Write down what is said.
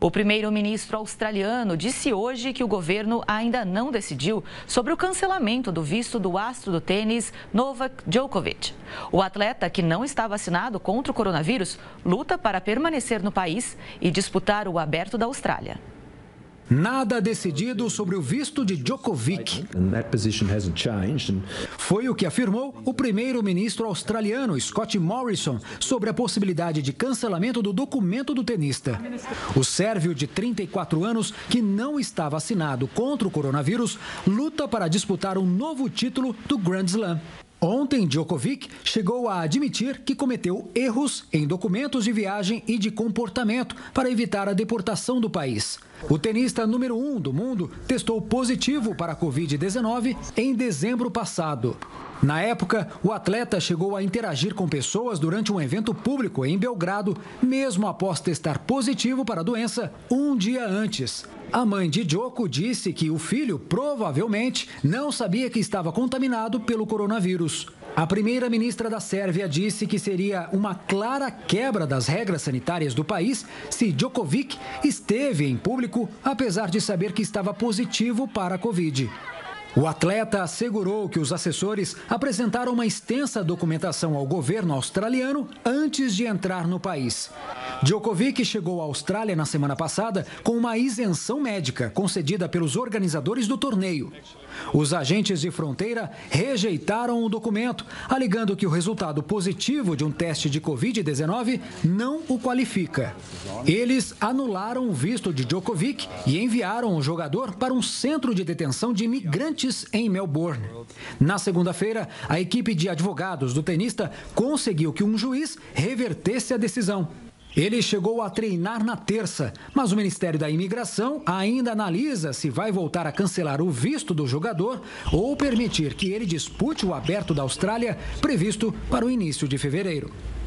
O primeiro-ministro australiano disse hoje que o governo ainda não decidiu sobre o cancelamento do visto do astro do tênis Novak Djokovic. O atleta, que não está vacinado contra o coronavírus, luta para permanecer no país e disputar o Aberto da Austrália. Nada decidido sobre o visto de Djokovic. Foi o que afirmou o primeiro-ministro australiano, Scott Morrison, sobre a possibilidade de cancelamento do documento do tenista. O sérvio de 34 anos, que não está vacinado contra o coronavírus, luta para disputar um novo título do Grand Slam. Ontem, Djokovic chegou a admitir que cometeu erros em documentos de viagem e de comportamento para evitar a deportação do país. O tenista número 1 do mundo testou positivo para a Covid-19 em dezembro passado. Na época, o atleta chegou a interagir com pessoas durante um evento público em Belgrado, mesmo após testar positivo para a doença um dia antes. A mãe de Djoko disse que o filho provavelmente não sabia que estava contaminado pelo coronavírus. A primeira-ministra da Sérvia disse que seria uma clara quebra das regras sanitárias do país se Djokovic esteve em público, apesar de saber que estava positivo para a Covid. O atleta assegurou que os assessores apresentaram uma extensa documentação ao governo australiano antes de entrar no país. Djokovic chegou à Austrália na semana passada com uma isenção médica concedida pelos organizadores do torneio. Os agentes de fronteira rejeitaram o documento, alegando que o resultado positivo de um teste de Covid-19 não o qualifica. Eles anularam o visto de Djokovic e enviaram o jogador para um centro de detenção de imigrantes em Melbourne. Na segunda-feira, a equipe de advogados do tenista conseguiu que um juiz revertesse a decisão. Ele chegou a treinar na terça, mas o Ministério da Imigração ainda analisa se vai voltar a cancelar o visto do jogador ou permitir que ele dispute o Aberto da Austrália, previsto para o início de fevereiro.